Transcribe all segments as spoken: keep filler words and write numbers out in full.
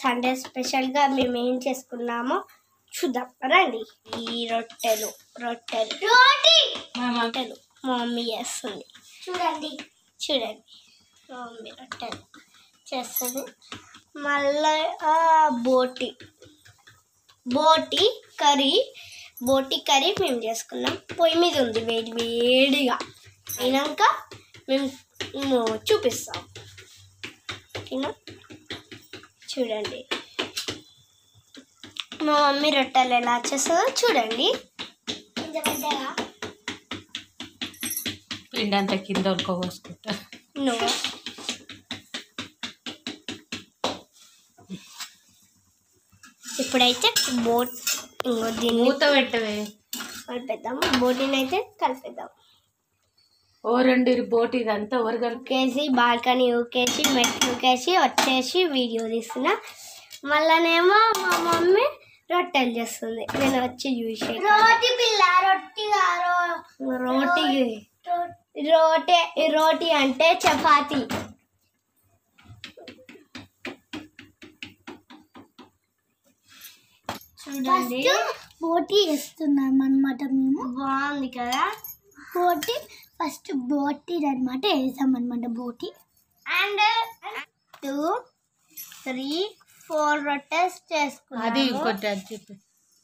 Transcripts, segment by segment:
Sunday స్పెషల్గా మేము ఏం చేసుకున్నామో చూద్దాం రండి. ఈ రొట్టెలు రొట్టెలు రోటీ రొట్టెలు మా మమ్మీ చేస్తుంది. చూడండి చూడండి మా మమ్మీ రొట్టెలు చేస్తుంది. మళ్ళీ బోటి బోటి కర్రీ బోటి కర్రీ మేము చేసుకున్నాం. పొయ్యి మీద ఉంది వేడి వేడిగా. అయినాక మేము చూపిస్తాం. ఓకేనా? చూడండి మా మమ్మీ రొట్టెలు ఎలా చేస్తుందో చూడండి. పిండి అంతా కింద ఉడకపోసుకుంటా. నో ఇప్పుడైతే బోట్ ఇంకో దీన్ని మూత పెట్టవే కలిపేద్దాము. బోటీని అయితే కలిపేద్దాం. ఓ రెండు బోటి ఇదంతా ఎవరు కలిపేసి బాల్కనీ ఊకేసి మెట్లు ఊకేసి వచ్చేసి వీడియో తీస్తున్నా. మళ్ళనేమో మా మమ్మీ రొట్టెలు చేస్తుంది. నేను వచ్చి చూసి రోటీ పిల్ల రొట్టి రోటీ రోటీ రోటీ అంటే చపాతి. చూడండి బోటీ వేస్తున్నాం అన్నమాట. మేము బాగుంది కదా బోటీ. ఫస్ట్ బోటీ అనమాట వేసాం అనమాట. బోటీ అండ్ టూ త్రీ ఫోర్ రొట్టెస్ చేసుకున్నాం. అది ఇంకోటి అది చెప్పి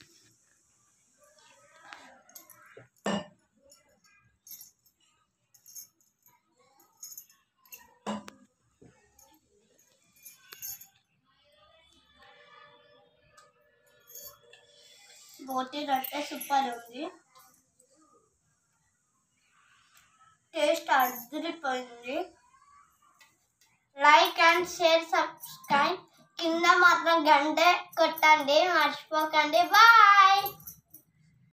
బోటీ రొట్టె సూపర్ ఉంది. టేస్ట్ అదిరిపోయింది. లైక్ అండ్ షేర్ సబ్స్క్రైబ్ కింద మాత్రం గంట కొట్టండి మర్చిపోకండి. బాయ్.